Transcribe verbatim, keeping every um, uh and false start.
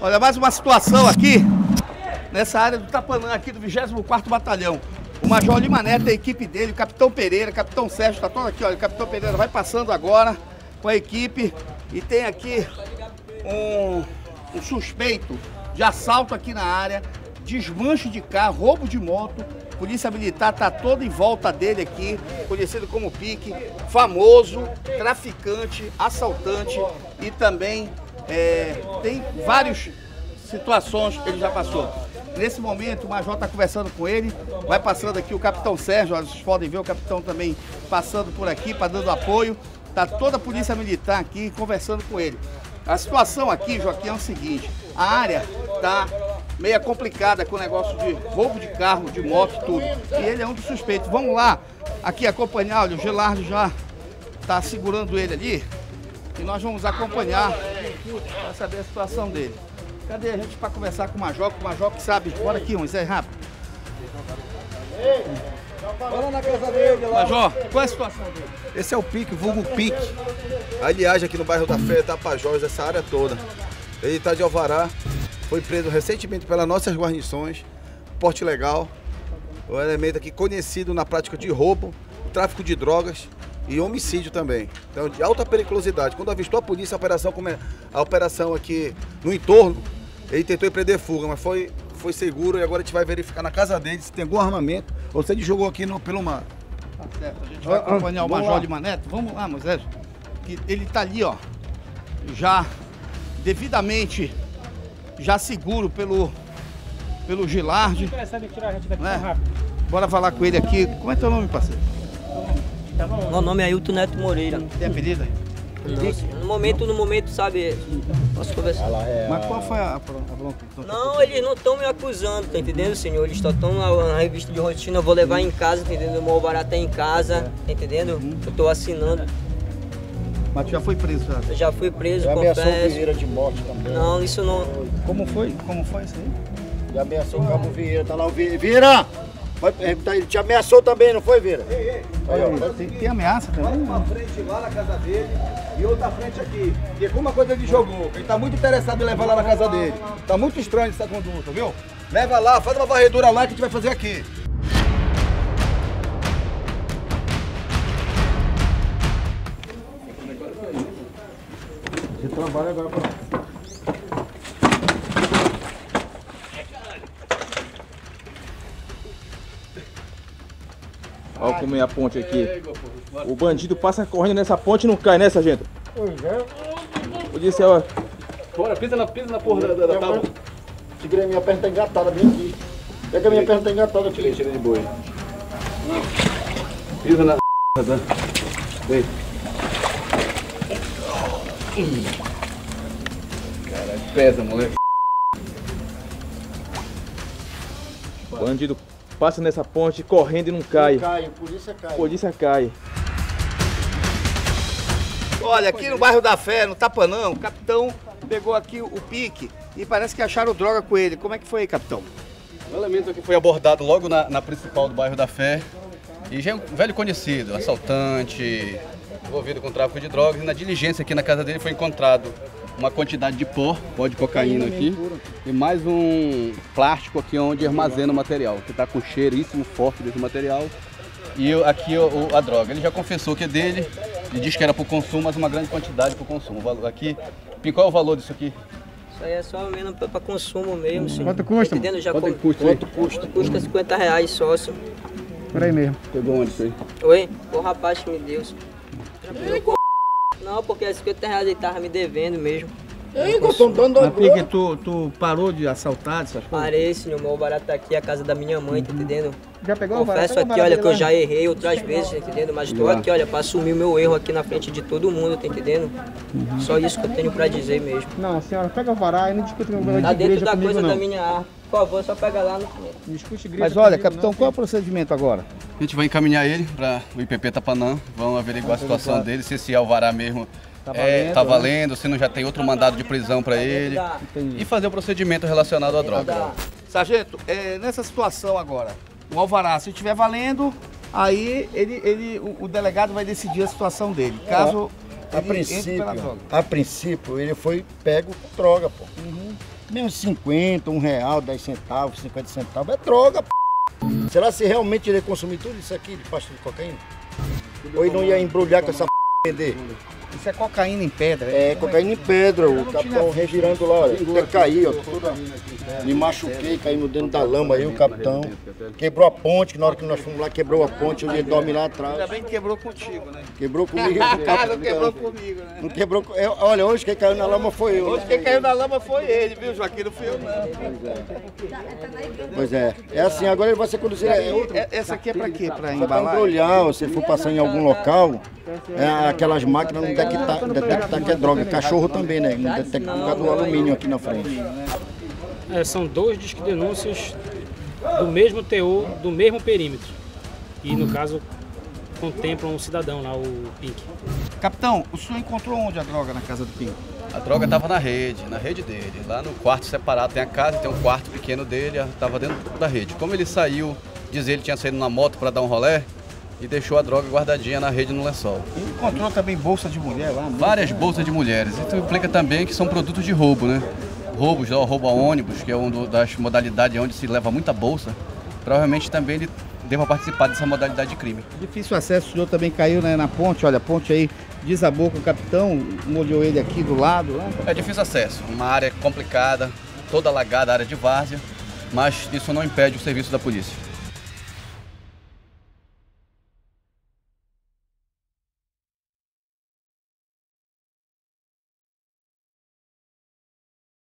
Olha, mais uma situação aqui, nessa área do Tapanã, aqui do vigésimo quarto Batalhão. O Major Lima Neto, a equipe dele, o Capitão Pereira, o Capitão Sérgio, tá todo aqui, olha, o Capitão Pereira vai passando agora com a equipe e tem aqui um, um suspeito de assalto aqui na área, desmanche de carro, roubo de moto. Polícia Militar tá toda em volta dele aqui, conhecido como Pique, famoso, traficante, assaltante e também é, tem várias situações que ele já passou. Nesse momento o Major está conversando com ele, vai passando aqui o Capitão Sérgio, vocês podem ver o Capitão também passando por aqui, para dando apoio. Tá toda a Polícia Militar aqui conversando com ele. A situação aqui, Joaquim, é o seguinte, a área tá meio complicada com o negócio de roubo de carro, de moto e tudo. E ele é um dos suspeitos. Vamos lá, aqui acompanhar, olha, o Gelardo já tá segurando ele ali. E nós vamos acompanhar para saber a situação dele. Cadê a gente para conversar com o Major? Com o Major que sabe. Bora aqui, Moisés, rápido. Fala na casa dele lá. Major, qual é a situação dele? Esse é o Pique, o vulgo Pique. Aliás, aqui no bairro da Fé, Tapajós, essa área toda. Ele está de alvará, foi preso recentemente pelas nossas guarnições, porte legal. O elemento aqui conhecido na prática de roubo, tráfico de drogas e homicídio também. Então, de alta periculosidade. Quando avistou a polícia, a operação, a operação aqui no entorno, ele tentou empreender fuga, mas foi, foi seguro e agora a gente vai verificar na casa dele se tem algum armamento ou se ele jogou aqui no, pelo mar. Tá certo, a gente vai acompanhar o Major Lima Neto. Vamos lá, Moisés. Que ele tá ali, ó, já devidamente já seguro pelo pelo Gilardi. Né? Bora falar com ele aqui. Como é teu nome, parceiro? Meu nome é Ailton Neto Moreira. Tem apelido aí? Não, no momento, no momento, sabe, posso conversar. Mas qual foi a bronca? Não, eles não estão me acusando, tá entendendo, senhor? Eles só estão na, na revista de rotina, eu vou levar em casa, tá entendendo? O meu alvará tá em casa, tá entendendo? Uhum. Eu tô assinando. Mas tu já foi preso, já? Eu já fui preso, já confesso. ameaçou o Vieira de morte também. Não, isso não... Como foi? Como foi isso aí? Já ameaçou o Cabo Vieira, tá lá o Vieira. Vieira! Ele te ameaçou também, não foi, Vieira? Ei, ei. Aí, tem, tem ameaça também? Uma frente lá na casa dele e outra frente aqui. E como uma coisa ele jogou, ele tá muito interessado em levar lá na casa dele. Tá muito estranho essa conduta, viu? Leva lá, faz uma varredura lá que a gente vai fazer aqui. Você trabalha agora pra... Olha como é a ponte aqui. O bandido passa correndo nessa ponte e não cai, né, sargento? Pois é. Eu disse, ó. Bora, pisa na, pisa na porra da, da, da tábua. Segurei, minha perna tá engatada bem aqui. É que a minha perna tá engatada aqui. Tira de boi. Pisa na... Vem. Caralho, pesa, moleque. O bandido passa nessa ponte correndo e não cai. Não cai, polícia cai. Polícia cai. Olha, aqui no bairro da Fé, no Tapanã, o capitão pegou aqui o Pique e parece que acharam droga com ele. Como é que foi aí, capitão? O elemento aqui foi abordado logo na, na principal do bairro da Fé e já é um velho conhecido, assaltante, envolvido com tráfico de drogas. E na diligência aqui na casa dele foi encontrado uma quantidade de pó, pó de cocaína aqui, e mais um plástico aqui onde armazena o material, que está com cheiríssimo forte desse material. E aqui o, a droga. Ele já confessou que é dele, ele disse que era para o consumo, mas uma grande quantidade para o consumo. Aqui, qual é o valor disso aqui? Isso aí é só mesmo para consumo mesmo, senhor. Quanto custa? Entendendo? Já Quanto com... custa? Quanto custa? Custa cinquenta reais só, senhor. Por aí mesmo. Pegou onde isso aí? Oi? O rapaz que me deu. Não, porque cinquenta reais ele tava me devendo mesmo. Ei, tô dando Mas Pique, tu, tu parou de assaltar essas coisas? Parei, senhor. Meu barato tá aqui, a casa da minha mãe, tá entendendo? Já pegou o Confesso aqui, olha, que eu já errei outras vezes, tá entendendo? Mas tô aqui, olha, pra assumir o meu erro aqui na frente de todo mundo, tá entendendo? Uhum. Só isso que eu tenho pra dizer mesmo. Não, senhora, pega o vará e não discute com o Tá dentro da coisa da minha arma. Por favor, só pega lá no... Discute igreja. Mas olha, capitão, qual é o procedimento agora? A gente vai encaminhar ele para o I P P Tapanã, vamos averiguar a situação dele, se esse alvará mesmo tá valendo, é, tá valendo né? Se não já tem outro mandado de prisão para ele. Entendi. E fazer o procedimento relacionado à droga. Sargento, é, nessa situação agora, o alvará, se estiver valendo, aí ele, ele, o, o delegado vai decidir a situação dele. Caso a ele princípio, entre pela droga. A princípio, ele foi pego com droga, pô. Uhum. Mesmo cinquenta, um real, dez centavos, cinquenta centavos, é droga, p. Será se realmente ele ia consumir tudo isso aqui de pasta de cocaína? Ou ele não ia embrulhar com essa p e vender? Isso é cocaína em pedra. É, cocaína em pedra, o capitão revirando lá, olha, até caí, ó, me machuquei, caí no dentro da lama aí, o capitão. Quebrou a ponte, que na hora que nós fomos lá, quebrou a ponte, ele dorme lá atrás. Ainda bem que quebrou contigo, né? Quebrou comigo. Não quebrou comigo, né? Não quebrou, é, olha, hoje quem caiu na lama foi eu. Hoje quem caiu na lama foi ele, viu, Joaquim? Não fui eu, não. Pois é, é assim, agora ele vai ser conduzido. É outro. É, essa aqui é pra quê? Pra Para embalar? embrulhar, se ele for passar em algum local, é, aquelas máquinas não detectar, detectar que é droga. Cachorro também, né? Não detecta por causa do alumínio aqui na frente. É, são dois disque denúncias do mesmo teor, do mesmo perímetro. E no caso contemplam um cidadão lá, o Pink. Capitão, o senhor encontrou onde a droga na casa do Pink? A droga estava na rede, na rede dele. Lá no quarto separado tem a casa, tem um quarto pequeno dele, estava dentro da rede. Como ele saiu, diz ele tinha saído na moto para dar um rolé e deixou a droga guardadinha na rede no lençol. Ele encontrou também bolsa de mulher lá? Várias bolsas de mulheres. Isso implica também que são produtos de roubo, né? Roubos, ó, roubo a ônibus, que é uma das modalidades onde se leva muita bolsa. Provavelmente também ele deva participar dessa modalidade de crime. Difícil acesso, o senhor também caiu, né, na ponte, olha, a ponte aí desabou com o capitão, molhou ele aqui do lado. Lá. É difícil acesso, uma área complicada, toda alagada, área de várzea, mas isso não impede o serviço da polícia.